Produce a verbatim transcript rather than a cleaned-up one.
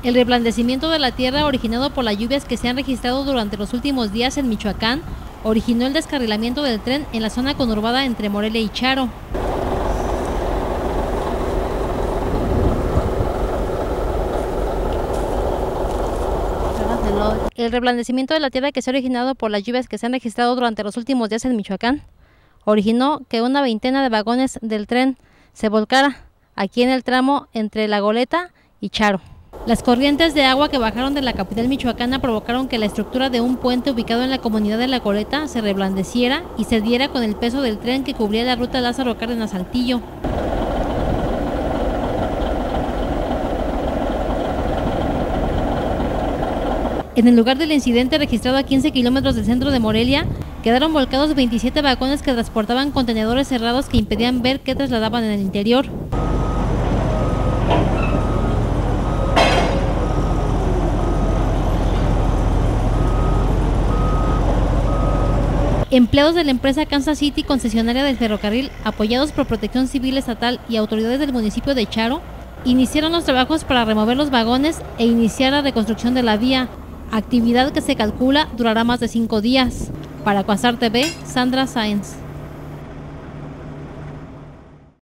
El reblandecimiento de la tierra originado por las lluvias que se han registrado durante los últimos días en Michoacán originó el descarrilamiento del tren en la zona conurbada entre Morelia y Charo. El reblandecimiento de la tierra que se ha originado por las lluvias que se han registrado durante los últimos días en Michoacán originó que una veintena de vagones del tren se volcara aquí en el tramo entre La Goleta y Charo. Las corrientes de agua que bajaron de la capital michoacana provocaron que la estructura de un puente ubicado en la comunidad de La Goleta se reblandeciera y cediera con el peso del tren que cubría la ruta Lázaro Cárdenas-Saltillo. En el lugar del incidente, registrado a quince kilómetros del centro de Morelia, quedaron volcados veintisiete vagones que transportaban contenedores cerrados que impedían ver qué trasladaban en el interior. Empleados de la empresa Kansas City, concesionaria del ferrocarril, apoyados por Protección Civil Estatal y autoridades del municipio de Charo, iniciaron los trabajos para remover los vagones e iniciar la reconstrucción de la vía, actividad que se calcula durará más de cinco días. Para Quasar T V, Sandra Sáenz.